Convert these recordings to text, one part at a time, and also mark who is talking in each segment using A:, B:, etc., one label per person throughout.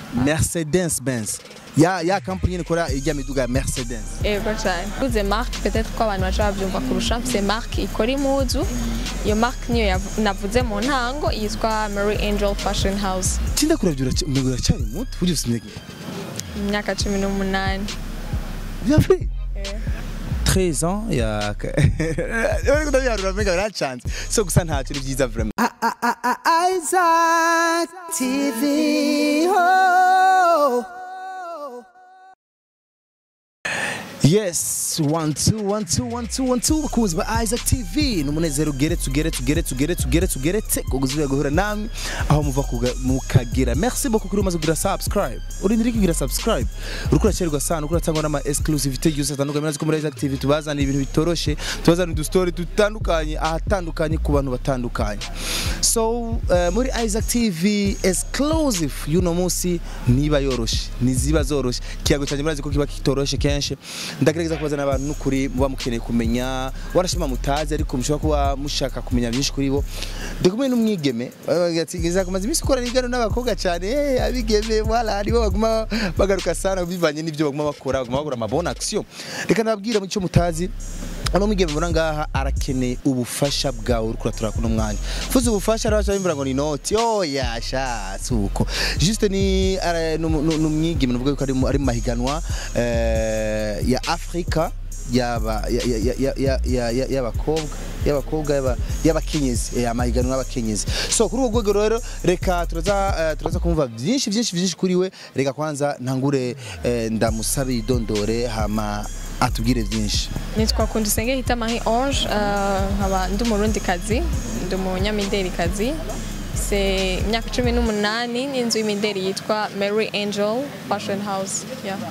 A: Mercedes Benz. Ya company nikora ijya miduga Mercedes.
B: Ego cyane. Uze marque peut-être ko abantu bacha bavyumva kurusha c'est marque ikora impuzu. Iyo marque niyo navuze mu ntango yitwa Mary Angel Fashion House.
A: Tinda kuravyura mbegura cyane muto uje usimye.
B: Imyaka 18.
A: Bien fait. 13 ans ya ariko ndabyarura mega barachanze so gusa ntacyo ni byiza vraiment Isaac TV ho Yes, 1 2 1 2 1 2 1 2 bakuzi ba Isaac TV numunezero geretse kuguzuye guhura namwe aho muva mukagira. Merci beaucoup kuri umaze kugira subscribe. Urindiri kugira subscribe. Urukura cyerwa sana ukura tangwa nama exclusivity yose atandukanye nazo muri Isaac TV tubazana ibintu bitoroshe, tubazana du story tutandukanye ahatandukanye ku bantu batandukanye. So muri Isaac TV exclusive yuno musi niba yoroshe, niziba zoroshe. Kiyago cyane murazi ko kiba kitoroshe kenshi. Ndagerageza kubazana abantu n'ukuri muba mukeneye kumenya warashima mutazi ariko mushobora kuba mushaka kumenya byinshi kuri bo. Ndikumwe n'umwigeme bagatigeza kumaza imisi ukora rigano n'abakobwa cyane abigeme wala aribo baguma bagaruka sana bivanye n'ibyo baguma bakora amabona action. Reka nababwira mu cyo mutazi ano mwigeme mbona ngaha arakeneye ubufasha bwawe urukura turakuno mwanya. Fuze ubufasha arabasha bimvura ngo ni noti yasha suko. Juste ni n'umwigeme nuvuga ko ari mahiganwa ya Afrika y'abakenyezi amahiganwa y'abakenyezi. So kuri ubwo rwego rero reka turaza kumva byinshi kuri we. Reka kwanza ntangure ndamusabe idondore hama atubwire byinshi.
B: Nitwa Kundusenge hita Marie Ange nkaba ndi umurundi kazi ndi umunyamideli kazi. C'est imyaka 18 n'inzu y'imideli yitwa Mary Angel Fashion House.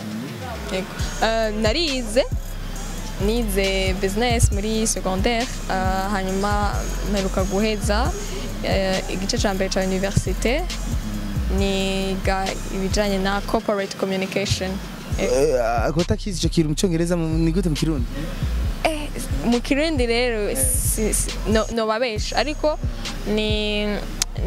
B: Nize business muri secondaire hanyuma mperuka guheza igice ca mbere ca université niga ibijanye na corporate communication.
A: Akota kizi cyo kiri mu cyongereza ni gute mu kirundi?
B: Mu kirundi rero no babesha ariko ni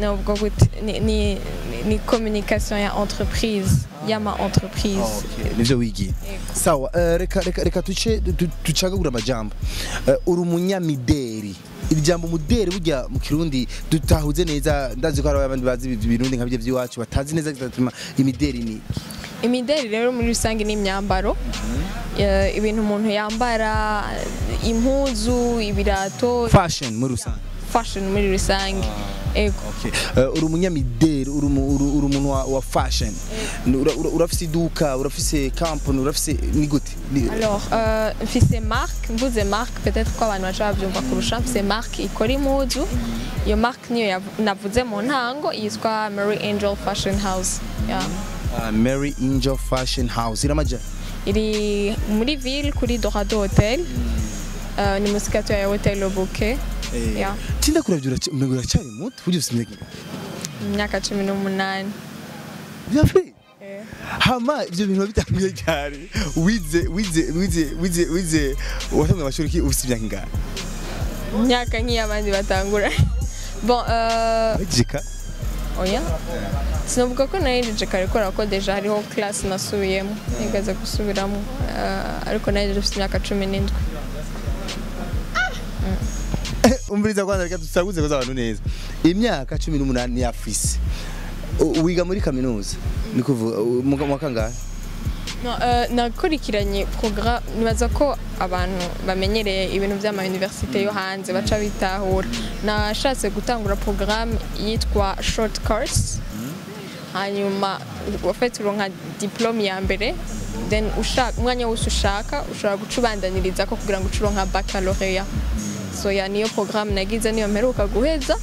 B: communication ya entreprise yama entreprise.
A: Nivyo wigi. Sawa reka tucagagura amajambo. Uri umunyamideli. Ijambo mudeli burya mu kirundi dutahuze neza ndazi ko hari abandi bazi ibirundi nkabye by'iwacu batazi neza gituma imideli ni.
B: Imideli rero muri rusange ni imyambaro ibintu umuntu yambara impuzu ibirato
A: fashion muri
B: rusange. Ego.
A: Uri umunyamideli uri umuntu wa fashion. Urafise iduka urafise company urafise ni gute?
B: Alors mfise mvuze marque peut-être ko abantu bacha bavyumva kurusha mfise marque ikora impuzu. Iyo marque niyo navuze mu ntango yitwa Mary Angel Fashion House.
A: Mary Angel Fashion House iramaja
B: iri muri ville kuri Dorado Hotel. Ni musikato ya Hotel Obuke.
A: Tinda kuravyura mbegura cyane muto uje usimye.
B: Imyaka 18.
A: Bien fait. Hama ibyo bintu bitanguye cyane wize watangiye amashuri ki ufite imyaka ingana?
B: Imyaka nk'iyabandi batangura. Bon
A: jika
B: oya sinavuga ko narinje kare ko deja hariho class nasubiyemo nigaza gusubiramo ariko narinje ufite imyaka 17.
A: Umbriza kwanza reka tusaguze ko abantu neza. Imyaka 18 ya afise. Wiga muri kaminuza. Ni kuvuga mu kangahe?
B: No nakurikiranye programme nibaza ko abantu bamenyereye ibintu by'ama université yo hanze baca bitahura. Nashatse gutangura programme yitwa short course. Hanyuma wafite uronka diplome ya mbere then umwanya wose ushaka ushobora gucubandaniriza ko kugira ngo ucuronka baccalaureat. So ya niyo programme nagize niyo mperuka guheza.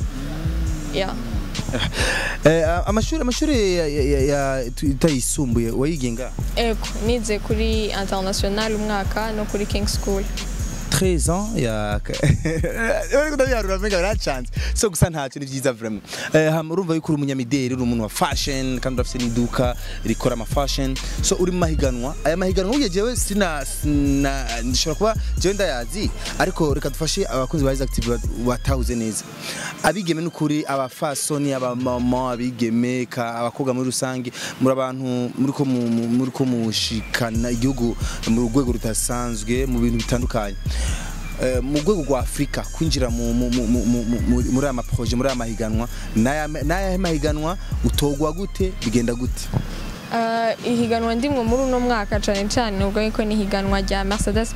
B: Amashuri
A: ya tayisumbuye wayigenga?
B: Ego nize kuri international umwaka no kuri King School.
A: 13 ans ya ariko ndabiharura menga birachanze so gusa ntacyo ni byiza vraiment urumva yuko uri umunyamideli uri umuntu wa fashion kandi urafite n'iduka rikora ama fashion so uri mahiganwa aya mahiganwa uyejewe sina ndishobora kuba je ndayazi ariko reka dufashe abakunzi ba active batawuze neza abigeme n'ukuri abafasoni abamama abigeme ka abakobwa muri rusange muri abantu muri ko mushikana igihugu mu rwego rutasanzwe mu bintu bitandukanye mu rwego rwa Afrika kwinjira muri ama projet muri amahiganwa naya mahiganwa utogwa gute bigenda gute
B: ihiganwa ndimwe muri uno mwaka cyane ubwo yuko ni higanwa rya Mercedes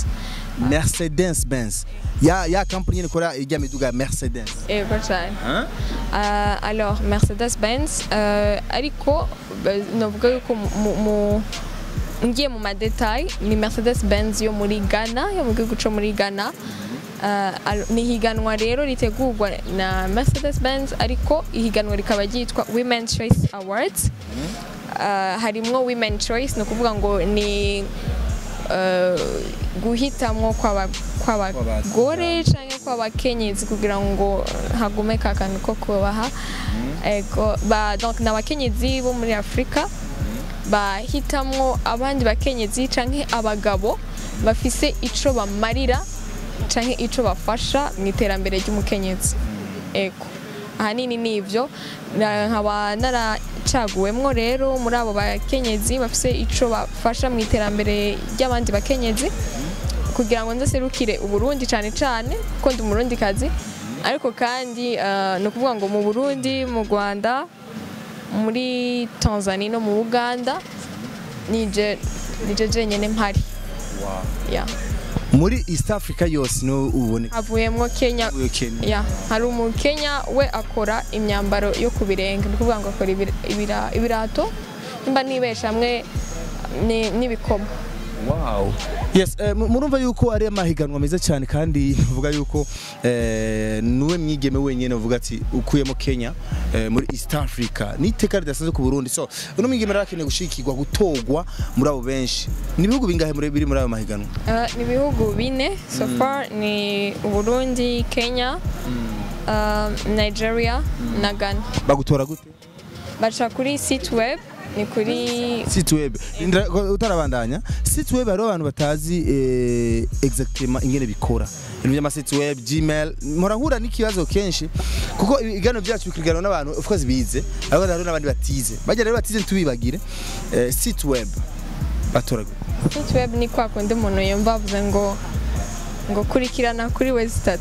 B: Benz ya company ikora ijya miduga Mercedes ego cyane alors Mercedes Benz ariko novuga yuko ngiye mu madetail ni Mercedes Benz yo muri Ghana yo mu gihugu cyo muri Ghana ni higanwa rero ritegurwa na Mercedes Benz ariko ihiganwa rikaba ryitwa Women's Choice Awards harimwo Women Choice no kuvuga ngo ni guhitamwo kw'abagore cyangwa kw'abakenyezi kugira ngo hagume kakanu ko kubaha ego donc n'abakenyezi bo muri Afrika bahitamwo abandi bakenyezi canke abagabo bafise ico bamarira canke ico bafasha mu iterambere ry'umukenyezi ego ahanini nivyo nkaba naracaguwemwo rero muri abo bakenyezi bafise ico bafasha mu iterambere ry'abandi bakenyezi kugira ngo nzaserukire uburundi cane kuko ndi umurundi kazi ariko kandi no kuvuga ngo mu Burundi mu Rwanda muri Tanzania no mu Uganda nije jenyene mpari
A: muri East Africa yose no ubone
B: avuyemwo Kenya hari umukenya we akora imyambaro yo kubirenge no kuvuga ngo akora ibirato nimba nibesha hamwe n'ibikomo
A: wow yes murumva yuko ari amahiganwa meza cyane kandi uvuga yuko nuwe mwigeme wenyene uvuga ati ukuyemo Kenya muri East Africa niteka ridasaze ku Burundi so uno mwigeme rakeneye gushikirwa gutogwa muri abo benshi ni bihugu bingahe biri muri abo mahiganwa
B: ni bihugu bine so far ni Burundi Kenya Nigeria na Ghana
A: bagutora gute
B: baca kuri site web ni kuri
A: site web utarabandanya site web ari abantu batazi exactement ingene bikora ibintu by'ama site web Gmail murahura n'ikibazo kenshi kuko igano byacu bikirigana n'abantu of course bize ariko hari n'abandi batize bajya rero batize tubibagire site web batora
B: site web ni kwa kundi umuntu yumva avuze ngo kurikirana kuri website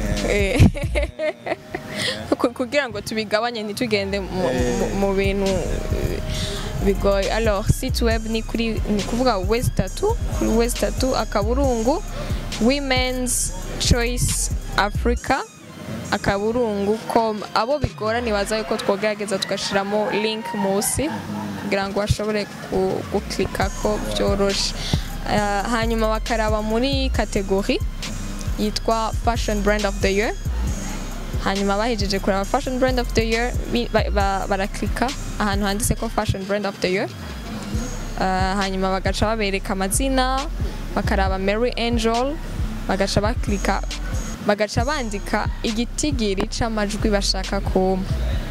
B: 3 kugira ngo tubigabanye ntitugende mu bintu bigoye alors site web ni kuvuga website 3 akaburungu Women's Choice Africa akaburungu.com abo bigora nibaza yuko twogerageza tugashiramo link munsi kugira ngo bashobore guklika ko byoroshe hanyuma bakaraba muri category yitwa Fashion Brand of the Year hanyuma bahejeje kuraba Fashion Brand of the Year baraklika ahantu handitse ko Fashion Brand of the Year hanyuma bagaca babereka amazina bakaraba Mary Angel bagaca baklika bagaca bandika igitigiri c'amajwi bashaka kuma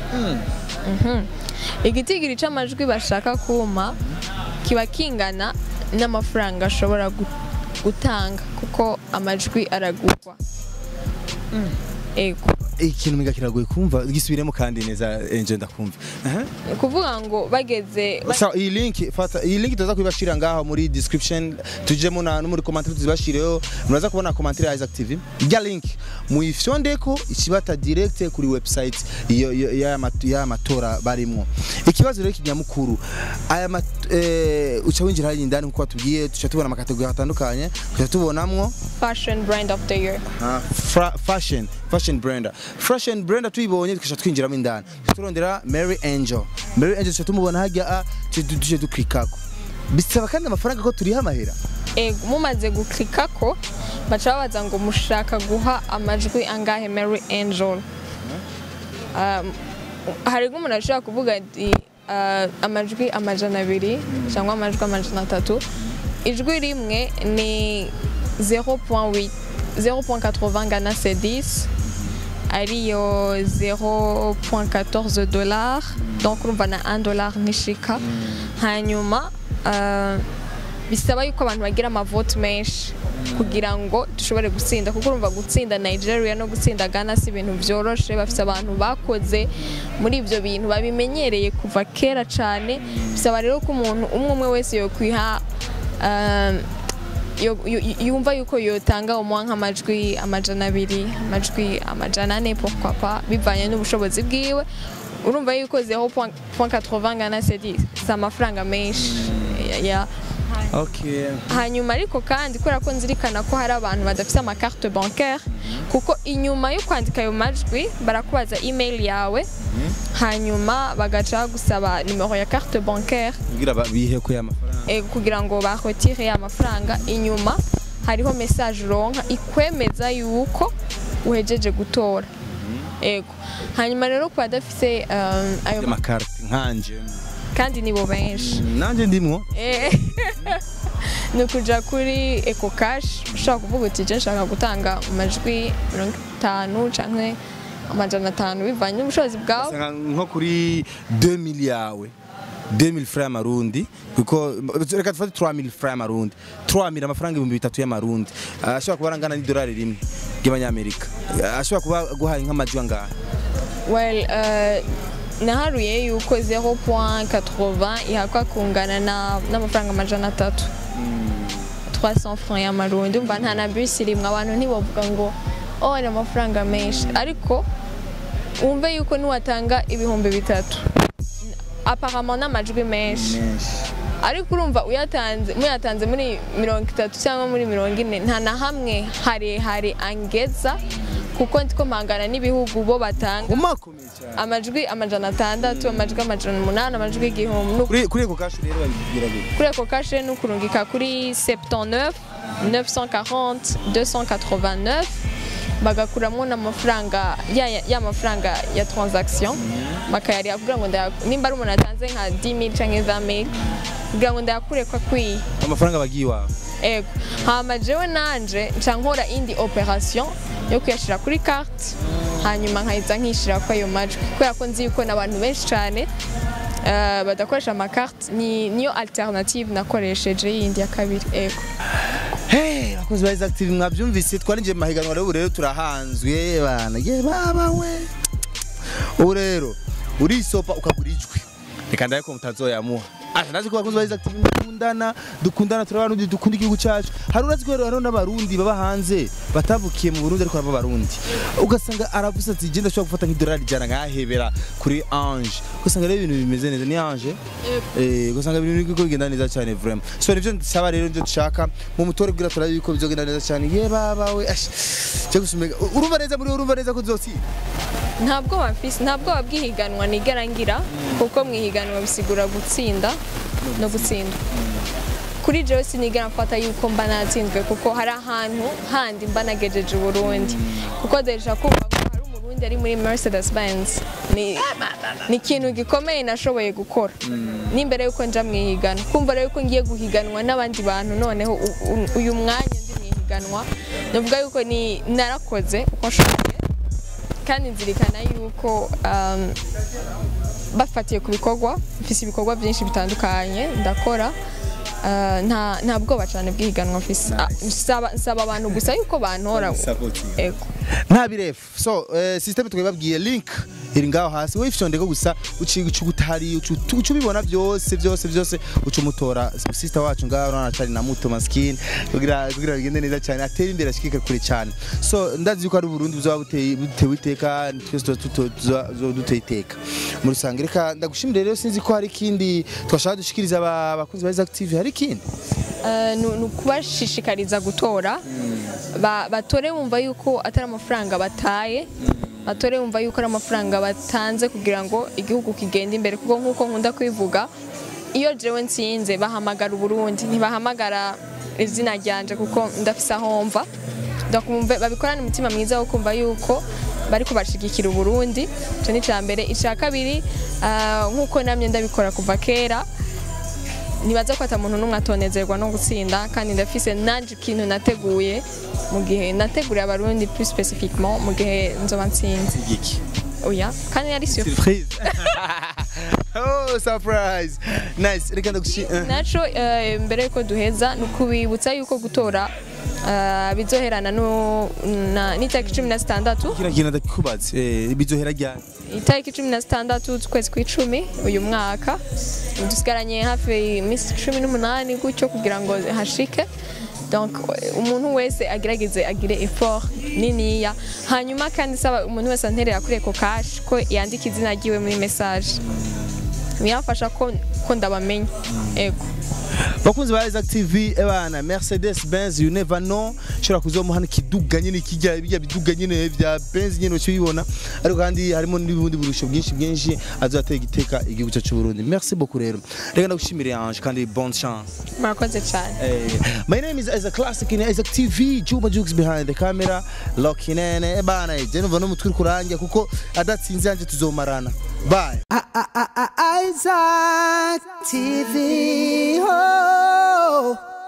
B: igitigiri c'amajwi bashaka kuma kiba kingana n'amafaranga ashobora gutanga kuko amajwi aragurwa ego
A: ikintu miga kiragoye kumva gisubiremo kandi neza enje ndakumva
B: kuvuga ngo bageze
A: iyi link tuza kubashira ngaho muri description tujemo no muri commentaire tuzibashireho muraza kubona commentaire ya active ya link mu fyondeko ikibata direct kuri website ya matora barimo ikibazo rero kinyamukuru aya uca winjira hari indani kuko tugiye tuca tubona amakategori atandukanye tuca tubonamwo
B: Fashion Brand of the Year
A: fashion brand tuyibonye tukisha twinjiramo indani turondera Mary Angel cyo tumubona hajya tuje duklikako bisaba kandi amafaranga ko turi hamahera
B: mumaze guklikako baca babaza ngo mushaka guha amajwi angahe Mary Angel hari umuntu ashaka kuvuga ati amajwi amajana 2 cyangwa amajwi amajana 3 ijwi rimwe ni 0.8 0.80 Ghana cedis ariyo 0.14 dollars donc urumva na $1 nishika hanyuma bisaba yuko abantu bagira amavote menshi kugira ngo dushobore gutsinda kuko urumva gutsinda Nigeria no gutsinda Ghana si ibintu byoroshe bafite abantu bakoze muri ibyo bintu babimenyereye kuva kera cyane bisaba rero ko umuntu umwe wese yo kwiha yumva yuko yotanga umwanka amajwi amajana 2 amajwi amajana 4 pourquoi pas bivanye n'ubushobozi bwiwe urumva yuko 0.80 Ghana cedis amafaranga menshi ya
A: Okay.
B: Hanyuma ariko kandi kubera ko nzirikana ko hari abantu badafite amakarte bancaire kuko inyuma yo kwandika ayo majwi barakubaza email yawe hanyuma bagaca gusaba numero ya carte bancaire
A: kugira bihe ko y'amafaranga
B: kugira ngo bakotire y'amafaranga inyuma hariho message ronka ikwemeza yuko uhejeje gutora ego hanyuma rero ko badafite ayo
A: makarte nkanje
B: kandi nibo benshi
A: nanje ndimwo
B: nukuja kuri eco cash ushaka kuvuga uti je nshaka gutanga amajwi 50 canke amajana 5 bivanye n'ubushobozi bwawe
A: nko kuri 2000 yawe 2000 francs y'amarundi kuko reka tufate 3000 francs y'amarundi 3000 amafaranga 3000 y'amarundi ashobora kuba arangana n'idolari rimwe ry'abanyamerika ashobora kuba guhaye nk'amajwi angahe
B: well naharuye yuko 0.80 ihakwa kungana n'amafaranga amajana 3 300 francs y'amarundi umva nta na bus rimwe abantu ntibavuga ngo ni amafaranga menshi ariko umve yuko niwatanga ibihumbi 3 apparemment n'amajwi menshi ariko urumva muyatanze muri 30 cyangwa muri 40 nta na hamwe hari angeza kuko ndiko mpangana n'ibihugu bo batanga amajwi amajana 6 amajwi amajana 8 amajwi igihumbi
A: kuri eko cash rero babigira gute
B: kuri eko cash n'ukurungika kuri 79 940 289 bagakuramwo n'amafaranga y'amafaranga ya transaction bakayari kugira ngo nimba ari umuntu atanze nka 10000 canke 20000 kugira ngo ndayakure kwa kwi
A: amafaranga bagiwa
B: ego hama jewe nanje ncankora indi operation yo kuyashira kuri carte hanyuma nkahita nkishira kwa ayo majwi kubera ko nzi yuko n'abantu benshi cyane badakoresha amakarte niyo alternative nakoresheje yindi ya kabiri ego
A: abakozi ba active mwabyumvise twarinje mahiganwa rero turahanzwe bana ye baba we ubu rero urisopa ukagura ijwi reka ndaye ko mutazoyamuha ndazi ko abakozi ba active dukundana turabantu dukunda igihugu cyacu hari urazi ko rero n'abarundi baba hanze batavukiye mu Burundi ariko aba barundi ugasanga aravuze ati genda shobora gufata nk'idolari jana nkahebera kuri Ange ugasanga rero ibintu bimeze neza ni Ange ugasanga ibintu biko bigenda neza cyane vraiment so nivyo nsaba rero nje dushaka mu mutore bwira turazi yuko bizogenda neza cyane ye baba we cyo gusumega urumva neza ko zotsi
B: ntabwo babwihiganwa nigarangira kuko mwihiganwa bisigura gutsinda no gutsinda kuri jewe sinigera mfata yuko mba natsinzwe kuko hari ahantu handi mba nagejeje Burundi kuko deja kumva ngo hari umurundi ari muri Mercedes Benz ni ikintu gikomeye nashoboye gukora n'imbere yuko nja mwihiganwa kumva rero yuko ngiye guhiganwa n'abandi bantu noneho uyu mwanya ndi mwihiganwa navuga yuko ni narakoze uko nshoboye kandi nzirikana yuko bafatiye ku bikorwa mfise ibikorwa byinshi bitandukanye ndakora nta bwoba cyane bwihiganwa mfise nsaba abantu gusa yuko bantora ego
A: nta birefu so system twebabwiye link iri ngaho hasi we fyonda ko gusa ucigutari ucubibona byose ucumutora sister wacu ngaho ranacari na muto maskini kugira bigende neza cyane atera imbere ashikike kure cyane so ndazi yuko ari Burundi buzoba butewe iteka twese duteye iteka muri rusange reka ndagushimire rero sinzi ko hari kindi twashaka dushikiriza abakunzi ba active hari kindi kubashishikariza gutora batore bumva yuko atari amafaranga bataye batore bumva yuko ari amafaranga batanze kugira ngo igihugu kigende imbere kuko nkuko nkunda kwivuga iyo jewe nsinze bahamagara Burundi ntibahamagara izina ryanje kuko ndafisa homva ndakumva babikorana umutima mwiza wo kumva yuko bari kubashigikira Burundi cyo ni cyambere icya kabiri nkuko namye ndabikora kuva kera
B: nibaza ko atamuntu numwe atonezerwa no gutsinda kandi ndafise nanje ikintu nateguye mu gihe nateguriye abarundi plus spécifiquement mu gihe nzoba ntsinze
A: igiki
B: oya kandi yari
A: surprise oh surprise nice reka ndagushimira
B: naco mbere yuko duheza nukubibutsa yuko gutora bizoherana n'itariki 16
A: kira kintu ndakubaze bizohera ryari
B: itariki 16 z'ukwezi kw'icumi uyu mwaka dusigaranye hafi iminsi 18 gutyo kugira ngo hashike donc umuntu wese agerageze agire effort niniya hanyuma kandi saba umuntu wese anterera kuri eko cash ko yandika izina ryiwe muri message biyafasha ko ndabamenya ego
A: bakunzi ba Isaac TV ebana Mercedes Benz you never know shora kuzomuhana kiduga nyine kijya biduga nyine vya Benz nyine ukibibona ariko kandi harimo n'ubundi burusho bwinshi azatega igiteka igihugu cyacu Burundi merci beaucoup rero reka ndagushimire Ange kandi bonne chance
B: murakoze cyane
A: my name is Isaac Classic in Isaac TV Juba Jukes behind the camera Lokinene ebana je numva no mutwe kurangira kuko adatsinze yanje tuzomarana bye Isaac TV oh